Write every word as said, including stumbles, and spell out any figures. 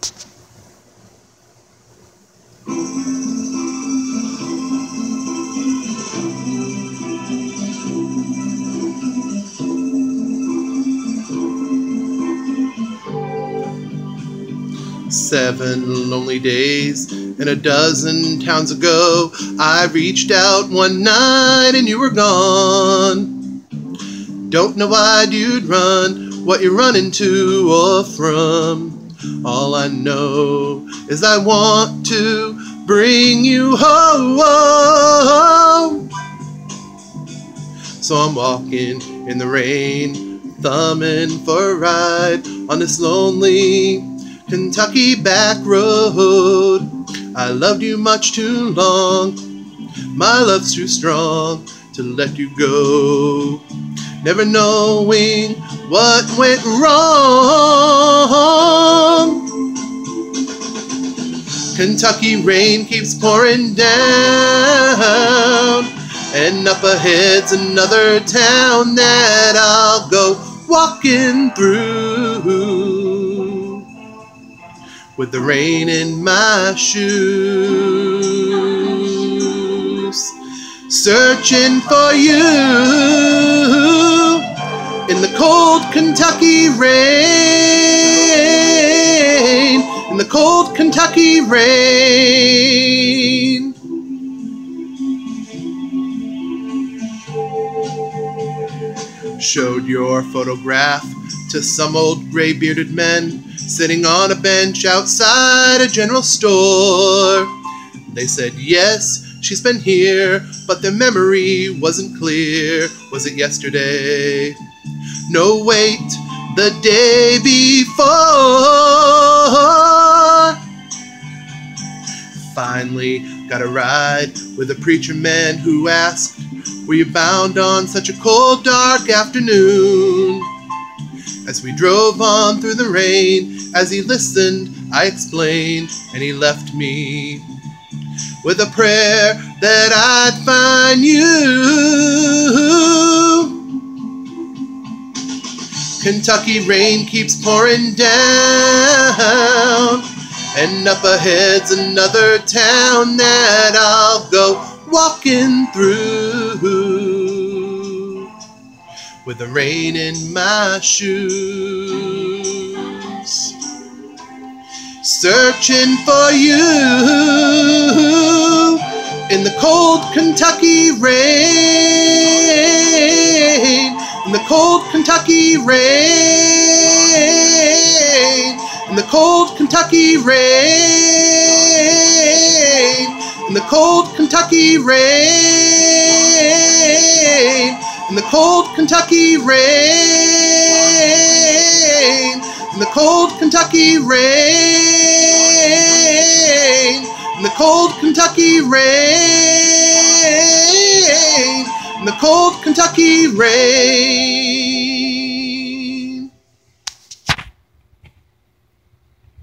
Seven lonely days and a dozen towns ago, I reached out one night and you were gone. Don't know why you'd run, what you're running to or from. All I know is I want to bring you home. So I'm walking in the rain, thumbing for a ride on this lonely Kentucky back road. I loved you much too long, my love's too strong to let you go. Never knowing what went wrong. Kentucky rain keeps pouring down, and up ahead's another town that I'll go walking through, with the rain in my shoes, searching for you in the cold Kentucky rain, in the cold Kentucky rain. Showed your photograph to some old gray-bearded men sitting on a bench outside a general store. They said, yes, she's been here, but their memory wasn't clear. Was it yesterday? No, wait, the day before. Finally got a ride with a preacher man who asked, were you bound on such a cold, dark afternoon? As we drove on through the rain, as he listened, I explained, and he left me with a prayer that I'd find you. Kentucky rain keeps pouring down, and up ahead's another town that I'll go walking through, with the rain in my shoes, searching for you in the cold Kentucky rain, in the cold Kentucky rain, in the cold Kentucky rain, in the cold Kentucky rain, in the cold Kentucky rain, in the cold Kentucky rain, in the cold Kentucky rain, in the cold Kentucky rain.